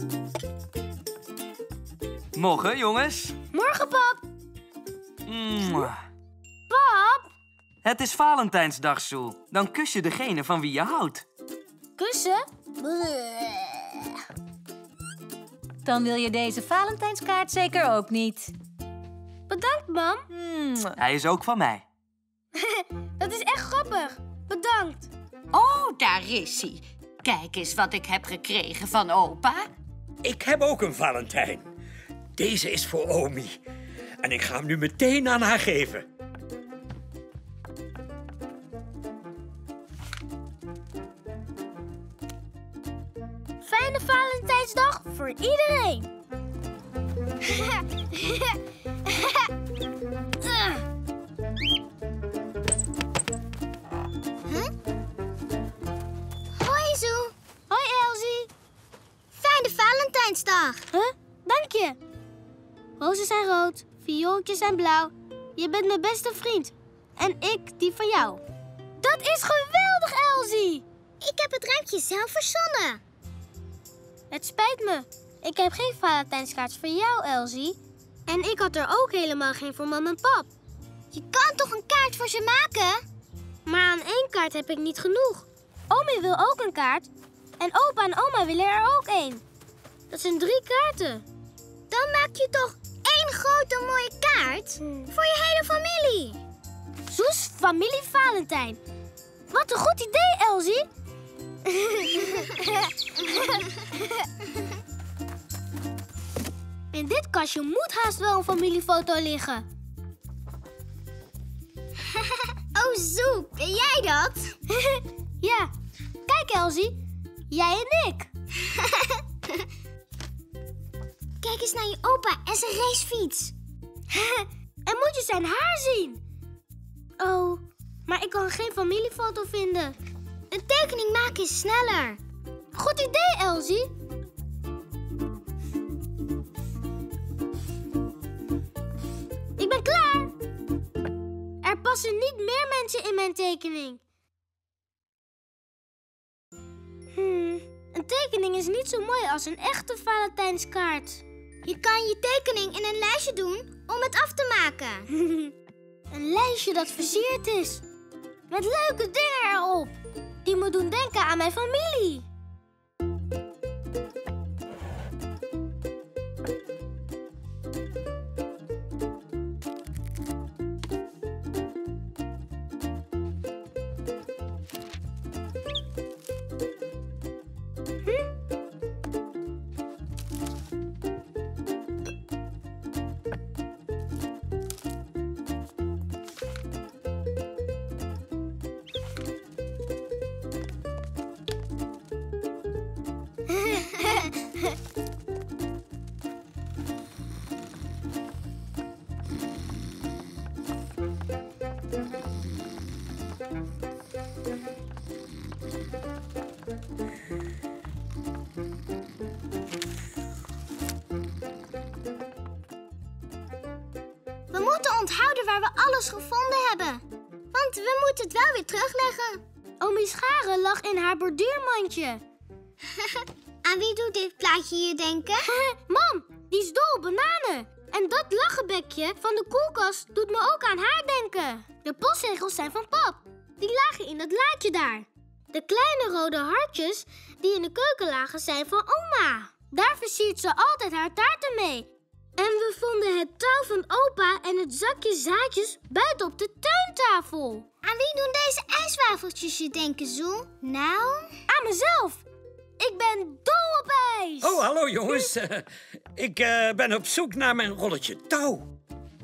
Morgen, jongens. Morgen, pap. Pap? Het is Valentijnsdag, Zoel. Dan kus je degene van wie je houdt. Kussen? Dan wil je deze Valentijnskaart zeker ook niet. Bedankt, mam. Hij is ook van mij. Dat is echt grappig. Bedankt. Oh, daar is hij. Kijk eens wat ik heb gekregen van opa. Ik heb ook een Valentijn. Deze is voor Omi. En ik ga hem nu meteen aan haar geven. Fijne Valentijnsdag voor iedereen. Hoi, Zoe. Hoi, Elsie. Fijne Valentijnsdag. Huh? Dank je. Rozen zijn rood, viooltjes zijn blauw. Je bent mijn beste vriend. En ik die van jou. Dat is geweldig, Elsie. Ik heb het rijmpje zelf verzonnen. Het spijt me. Ik heb geen Valentijnskaart voor jou, Elsie. En ik had er ook helemaal geen voor mam en pap. Je kan toch een kaart voor ze maken? Maar aan 1 kaart heb ik niet genoeg. Omi wil ook een kaart. En opa en oma willen er ook 1. Dat zijn 3 kaarten. Dan maak je toch 1 grote mooie kaart voor je hele familie. Zoes familie Valentijn. Wat een goed idee, Elsie. In dit kastje moet haast wel een familiefoto liggen. Oh, Zoe, ben jij dat? Ja, kijk Elsie. Jij en ik. Kijk eens naar je opa en zijn racefiets. En moet je zijn haar zien. Oh, maar ik kan geen familiefoto vinden. Een tekening maken is sneller. Goed idee, Elsie. Ik ben klaar. Er passen niet meer mensen in mijn tekening. Een tekening is niet zo mooi als een echte Valentijnskaart. Je kan je tekening in een lijstje doen om het af te maken. Een lijstje dat versierd is. Met leuke dingen erop. Die me doen denken aan mijn familie. We moeten onthouden waar we alles gevonden hebben. Want we moeten het wel weer terugleggen. Omi Scharen lag in haar borduurmandje. Aan wie doet dit plaatje je denken? Mam, die is dol op bananen. En dat lachenbekje van de koelkast doet me ook aan haar denken. De postzegels zijn van pap. Die lagen in dat laadje daar. De kleine rode hartjes die in de keuken lagen zijn van oma. Daar versiert ze altijd haar taarten mee. En we vonden het touw van opa en het zakje zaadjes buiten op de tuintafel. Aan wie doen deze ijswafeltjes je denken, Zoe? Nou? Aan mezelf. Ik ben dol op ijs. Oh, hallo jongens. Ik ben op zoek naar mijn rolletje touw.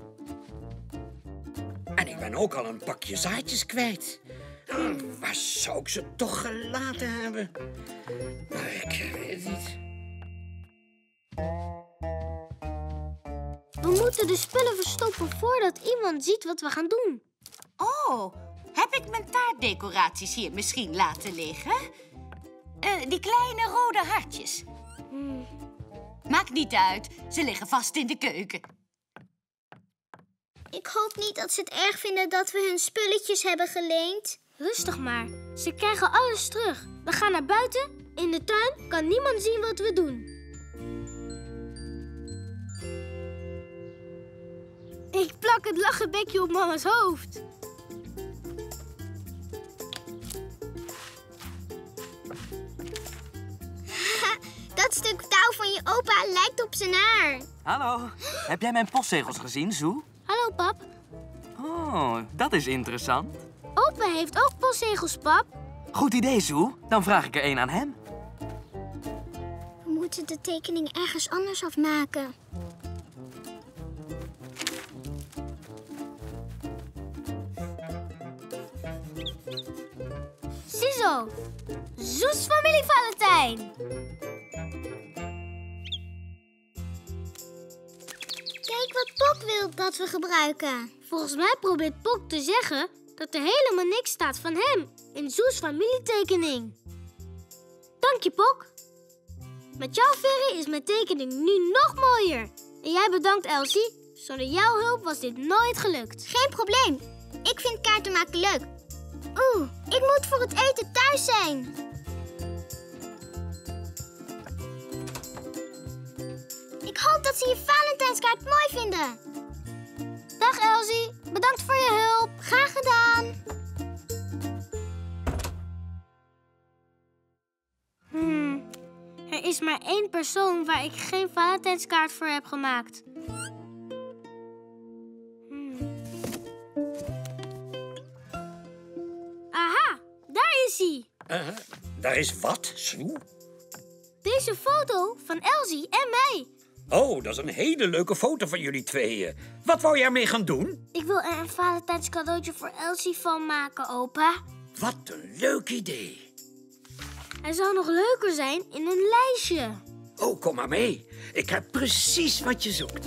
En ik ben ook al een pakje zaadjes kwijt. Waar zou ik ze toch gelaten hebben? Maar ik weet het niet. We moeten de spullen verstoppen voordat iemand ziet wat we gaan doen. Oh, heb ik mijn taartdecoraties hier misschien laten liggen? Die kleine rode hartjes. Maakt niet uit, ze liggen vast in de keuken. Ik hoop niet dat ze het erg vinden dat we hun spulletjes hebben geleend. Rustig maar, ze krijgen alles terug. We gaan naar buiten. In de tuin kan niemand zien wat we doen. plak het lachenbekje op mama's hoofd. Dat stuk touw van je opa lijkt op zijn haar. Hallo, heb jij mijn postzegels gezien, Zoe? Hallo, pap. Oh, dat is interessant. Opa heeft ook postzegels, pap. Goed idee, Zoe. Dan vraag ik er een aan hem. We moeten de tekening ergens anders afmaken. Ziezo. Zoes familie Valentijn. Kijk wat Pop wil dat we gebruiken. Volgens mij probeert Pok te zeggen dat er helemaal niks staat van hem in Zoes familietekening. Dank je, Pok. Met jouw verre is mijn tekening nu nog mooier. En jij bedankt, Elsie. Zonder jouw hulp was dit nooit gelukt. Geen probleem. Ik vind kaarten maken leuk. Ik moet voor het eten thuis zijn. Ik hoop dat ze je Valentijnskaart mooi vinden. Dag, Elsie. Bedankt voor je hulp. Graag gedaan. Er is maar één persoon waar ik geen Valentijnskaart voor heb gemaakt. Aha, daar is hij. Daar is wat, Sue? Deze foto van Elsie en mij. Oh, dat is een hele leuke foto van jullie tweeën. Wat wou jij ermee gaan doen? Ik wil er een Valentijnscadeautje voor Elsie van maken, opa. Wat een leuk idee. Hij zou nog leuker zijn in een lijstje. Oh, kom maar mee. Ik heb precies wat je zoekt.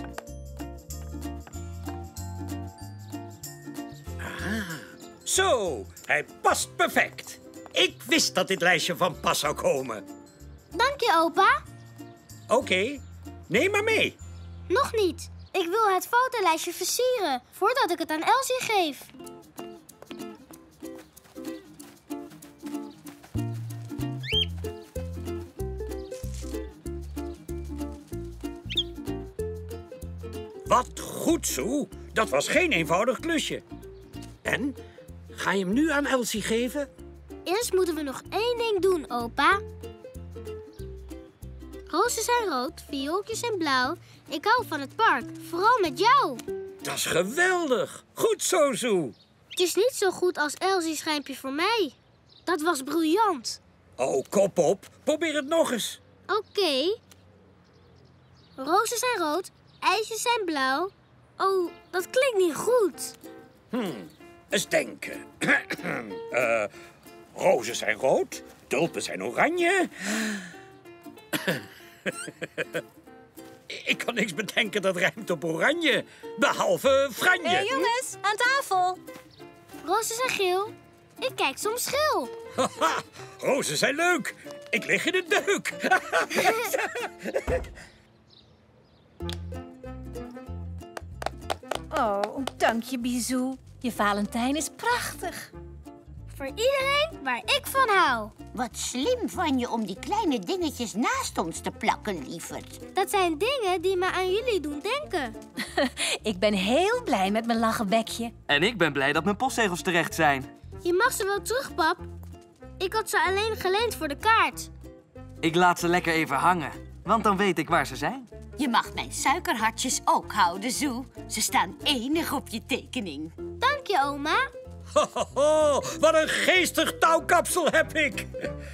Ah, zo, hij past perfect. Ik wist dat dit lijstje van pas zou komen. Dank je, opa. Oké, neem maar mee. Nog niet. Ik wil het fotolijstje versieren voordat ik het aan Elsie geef. Wat goed, Sue. Dat was geen eenvoudig klusje. En, ga je hem nu aan Elsie geven? Eerst moeten we nog één ding doen, opa. Rozen zijn rood, viooltjes zijn blauw. Ik hou van het park, vooral met jou. Dat is geweldig. Goed zo, Sue. Het is niet zo goed als Elsie's rijmpje voor mij. Dat was briljant. Oh, kop op. Probeer het nog eens. Oké. Rozen zijn rood, ijsjes zijn blauw. Oh, dat klinkt niet goed. Eens denken. Rozen zijn rood, tulpen zijn oranje. Ik kan niks bedenken dat rijmt op oranje. Behalve franje. Jongens, aan tafel. Rozen zijn geel. Ik kijk soms geel. Haha, rozen zijn leuk. Ik lig in de deuk. Oh, dank je, Bisou. Je Valentijn is prachtig. Voor iedereen waar ik van hou. Wat slim van je om die kleine dingetjes naast ons te plakken, lieverd. Dat zijn dingen die me aan jullie doen denken. Ik ben heel blij met mijn lachenbekje. En ik ben blij dat mijn postzegels terecht zijn. Je mag ze wel terug, pap. Ik had ze alleen geleend voor de kaart. Ik laat ze lekker even hangen, want dan weet ik waar ze zijn. Je mag mijn suikerhartjes ook houden, Zoe. Ze staan enig op je tekening. Dank je, oma. Ho, wat een geestig touwkapsel heb ik.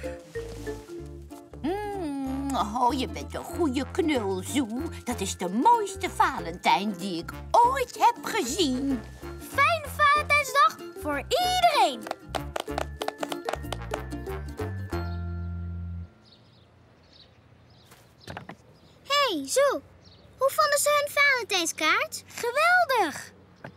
Oh, je bent een goede knul, Zoe. Dat is de mooiste Valentijn die ik ooit heb gezien. Fijne Valentijnsdag voor iedereen. Hey, Zoe. Hoe vonden ze hun Valentijnskaart? Geweldig.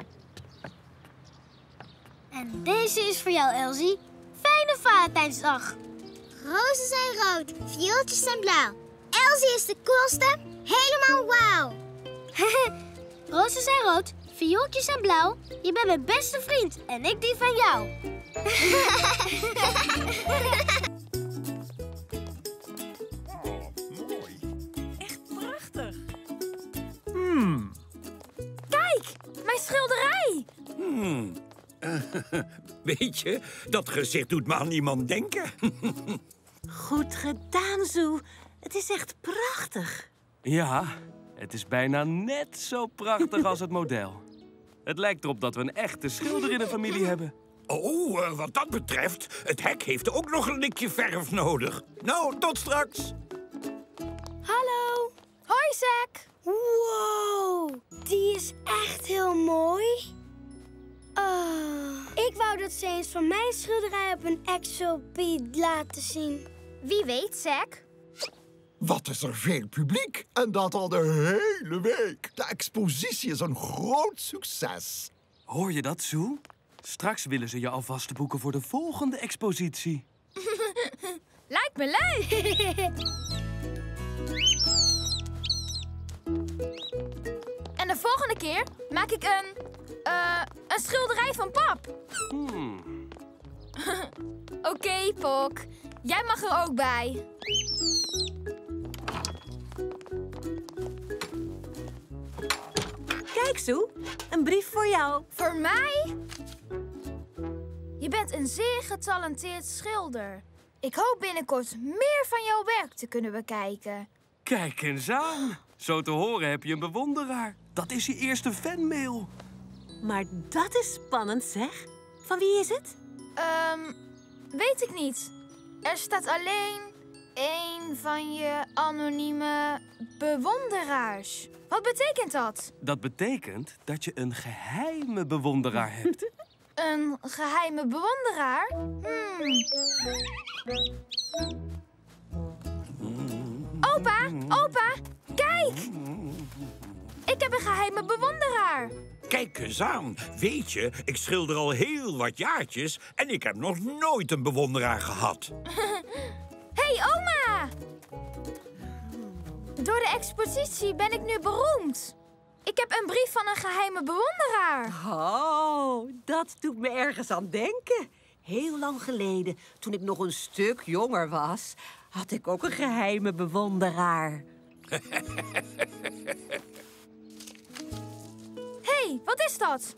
En deze is voor jou, Elsie. Fijne Valentijnsdag. Rozen zijn rood, viooltjes zijn blauw. Elsie is de coolste. Helemaal wauw. Rozen zijn rood, viooltjes zijn blauw. Je bent mijn beste vriend en ik die van jou. Mooi. Echt prachtig. Kijk, mijn schilderij. Weet je, dat gezicht doet me aan iemand denken. Goed gedaan, Zoe. Het is echt prachtig. Ja, het is bijna net zo prachtig als het model. Het lijkt erop dat we een echte schilder in de familie hebben. Oh, wat dat betreft, het hek heeft ook nog een likje verf nodig. Nou, tot straks. Hallo. Hoi, Zack. Wow, die is echt heel mooi. Oh, ik wou dat ze eens van mijn schilderij op een exhibit laten zien. Wie weet, Zack? Wat is er veel publiek. En dat al de hele week. De expositie is een groot succes. Hoor je dat, Sue? Straks willen ze je alvast boeken voor de volgende expositie. Lijkt me leuk. En de volgende keer maak ik een schilderij van pap. Oké, Pok. Jij mag er ook bij. Kijk, Zoe. Een brief voor jou. Voor mij? Je bent een zeer getalenteerd schilder. Ik hoop binnenkort meer van jouw werk te kunnen bekijken. Kijk eens aan. Zo te horen heb je een bewonderaar. Dat is je eerste fanmail. Maar dat is spannend, zeg. Van wie is het? Weet ik niet. Er staat alleen één van je anonieme bewonderaars. Wat betekent dat? Dat betekent dat je een geheime bewonderaar hebt. Een geheime bewonderaar? Opa, kijk! Ik heb een geheime bewonderaar. Kijk eens aan. Weet je, ik schilder al heel wat jaartjes en ik heb nog nooit een bewonderaar gehad. Hey, oma! Door de expositie ben ik nu beroemd. Ik heb een brief van een geheime bewonderaar. Oh, dat doet me ergens aan denken. Heel lang geleden, toen ik nog een stuk jonger was, had ik ook een geheime bewonderaar. Hey, wat is dat?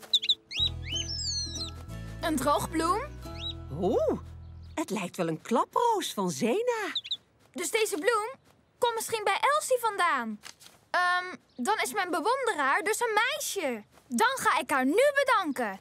Een droogbloem? Oeh, het lijkt wel een klaproos van Zena. Dus deze bloem komt misschien bij Elsie vandaan. Dan is mijn bewonderaar dus een meisje. Dan ga ik haar nu bedanken.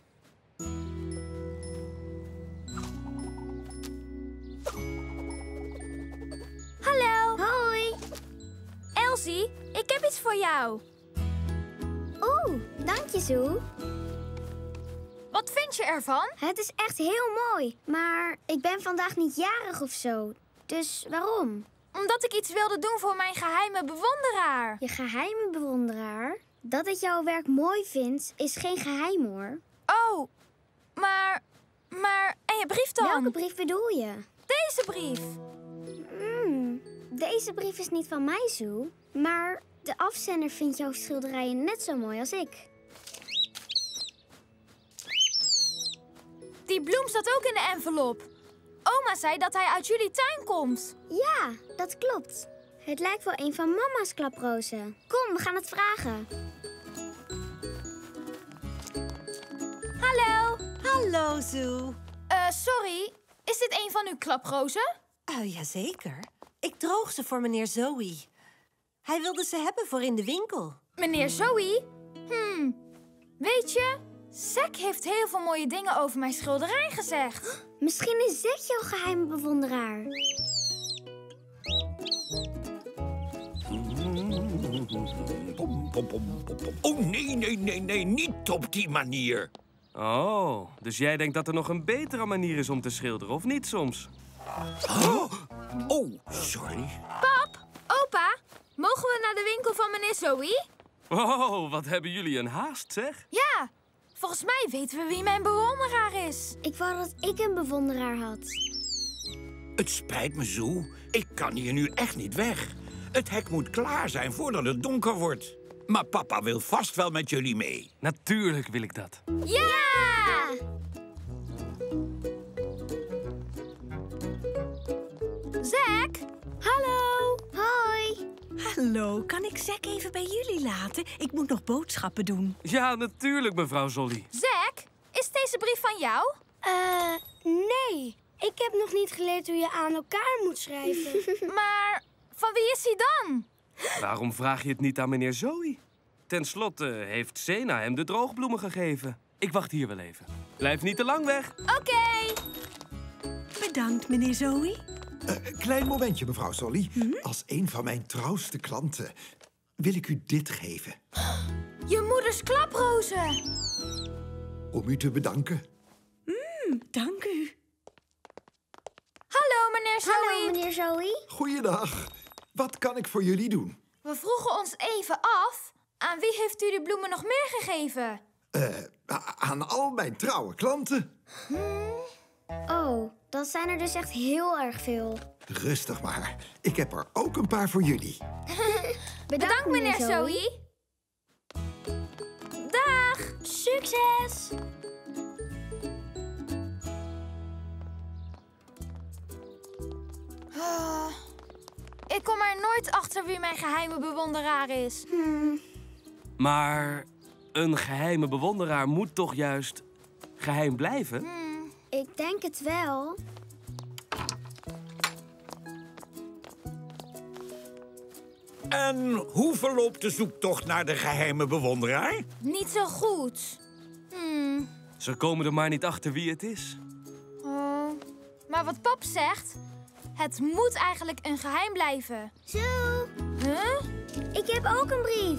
Hallo. Hoi. Elsie, ik heb iets voor jou. Oeh, dank je, Zoe. Wat vind je ervan? Het is echt heel mooi, maar ik ben vandaag niet jarig of zo. Dus waarom? Omdat ik iets wilde doen voor mijn geheime bewonderaar. Je geheime bewonderaar? Dat ik jouw werk mooi vind, is geen geheim, hoor. Oh, maar... En je brief dan? Welke brief bedoel je? Deze brief. Deze brief is niet van mij, Zoe. Maar de afzender vindt jouw schilderijen net zo mooi als ik. Die bloem staat ook in de envelop. Oma zei dat hij uit jullie tuin komt. Ja, dat klopt. Het lijkt wel een van mama's klaprozen. Kom, we gaan het vragen. Hallo. Hallo, Zoe. Sorry. Is dit een van uw klaprozen? Jazeker. Ik droog ze voor meneer Zoe. Hij wilde ze hebben voor in de winkel. Meneer Zoe? Weet je, Zack heeft heel veel mooie dingen over mijn schilderij gezegd. Misschien is Zack jouw geheime bewonderaar. Oh, nee, niet op die manier. Oh, dus jij denkt dat er nog een betere manier is om te schilderen, of niet soms? Oh, sorry. Pap, opa, mogen we naar de winkel van meneer Zoe? Oh, wat hebben jullie een haast, zeg? Ja, volgens mij weten we wie mijn bewonderaar is. Ik wou dat ik een bewonderaar had. Het spijt me, Zoe. Ik kan hier nu echt niet weg. Het hek moet klaar zijn voordat het donker wordt. Maar papa wil vast wel met jullie mee. Natuurlijk wil ik dat. Ja! Zack? Hallo. Hoi. Hallo, kan ik Zack even bij jullie laten? Ik moet nog boodschappen doen. Ja, natuurlijk, mevrouw Zolly. Zack, is deze brief van jou? Nee. Ik heb nog niet geleerd hoe je aan elkaar moet schrijven. Maar van wie is hij dan? Waarom vraag je het niet aan meneer Zoe? Ten slotte heeft Sena hem de droogbloemen gegeven. Ik wacht hier wel even. Blijf niet te lang weg. Oké. Bedankt, meneer Zoe. Klein momentje, mevrouw Solly. Als een van mijn trouwste klanten wil ik u dit geven. Je moeders klaprozen. Om u te bedanken. Dank u. Hallo, meneer Zoe. Hallo, meneer Zoe. Goeiedag. Wat kan ik voor jullie doen? We vroegen ons even af, aan wie heeft u de bloemen nog meer gegeven? Aan al mijn trouwe klanten. Oh, dat zijn er dus echt heel erg veel. Rustig maar. Ik heb er ook een paar voor jullie. Bedankt, meneer Zoe. Dag. Succes! Ik kom er nooit achter wie mijn geheime bewonderaar is. Maar een geheime bewonderaar moet toch juist geheim blijven? Ik denk het wel. En hoe verloopt de zoektocht naar de geheime bewonderaar? Niet zo goed. Ze komen er maar niet achter wie het is. Oh. Maar wat pap zegt, het moet eigenlijk een geheim blijven. Zo, Huh? ik heb ook een brief.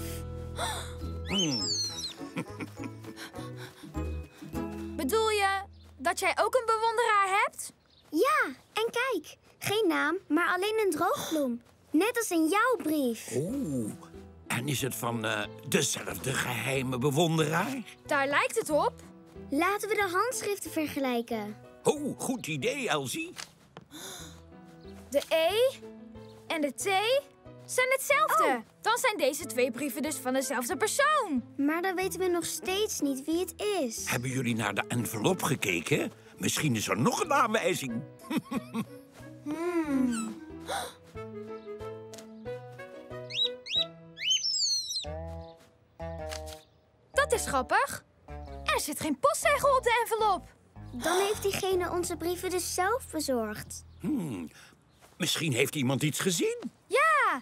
Bedoel je dat jij ook een bewonderaar hebt? Ja, en kijk. Geen naam, maar alleen een droogbloem. Net als in jouw brief. Oeh, en is het van dezelfde geheime bewonderaar? Daar lijkt het op. Laten we de handschriften vergelijken. Oh, goed idee, Elsie. De E en de T zijn hetzelfde. Dan zijn deze twee brieven dus van dezelfde persoon. Maar dan weten we nog steeds niet wie het is. Hebben jullie naar de envelop gekeken? Misschien is er nog een aanwijzing. Dat is grappig. Er zit geen postzegel op de envelop. Dan heeft diegene onze brieven dus zelf bezorgd. Misschien heeft iemand iets gezien. Ja.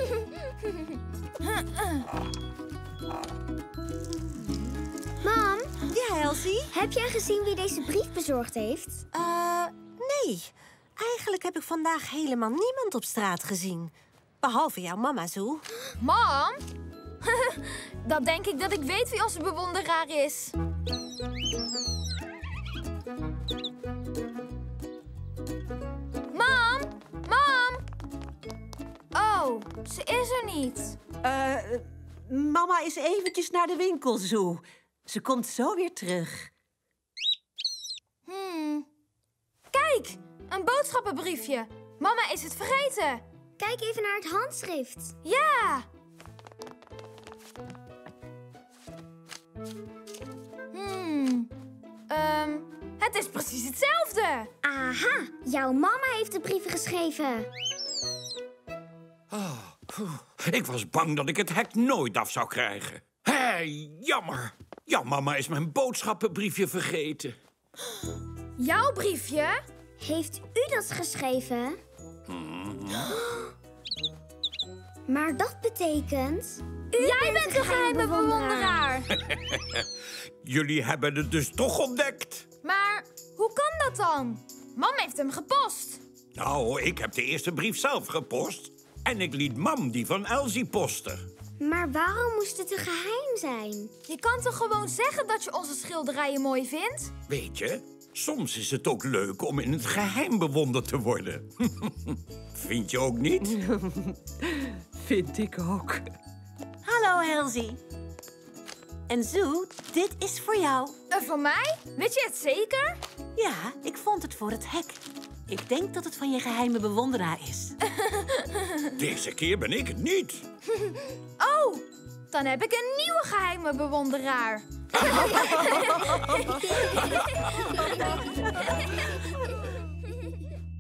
Mam, Ja, Elsie? heb jij gezien wie deze brief bezorgd heeft? Nee. Eigenlijk heb ik vandaag helemaal niemand op straat gezien. Behalve jouw mama, Zoe. Mam? Dan denk ik dat ik weet wie onze bewonderaar is. Mam? Mam? Oh, ze is er niet. Mama is eventjes naar de winkel, Zoe. Ze komt zo weer terug. Kijk, een boodschappenbriefje. Mama is het vergeten. Kijk even naar het handschrift. Ja. Het is precies hetzelfde. Aha, jouw mama heeft de brieven geschreven. Ik was bang dat ik het hek nooit af zou krijgen. Hé, jammer. Jouw mama is mijn boodschappenbriefje vergeten. Jouw briefje? Heeft u dat geschreven? Maar dat betekent... Jij bent de geheime bewonderaar. Jullie hebben het dus toch ontdekt. Maar hoe kan dat dan? Mam heeft hem gepost. Nou, ik heb de eerste brief zelf gepost. En ik liet mam die van Elsie posten. Maar waarom moest het een geheim zijn? Je kan toch gewoon zeggen dat je onze schilderijen mooi vindt? Weet je, soms is het ook leuk om in het geheim bewonderd te worden. Vind je ook niet? Vind ik ook. Hallo, Elsie. En Zoe, dit is voor jou. Voor mij? Weet je het zeker? Ja, ik vond het voor het hek. Ik denk dat het van je geheime bewonderaar is. Deze keer ben ik het niet. Oh, dan heb ik een nieuwe geheime bewonderaar.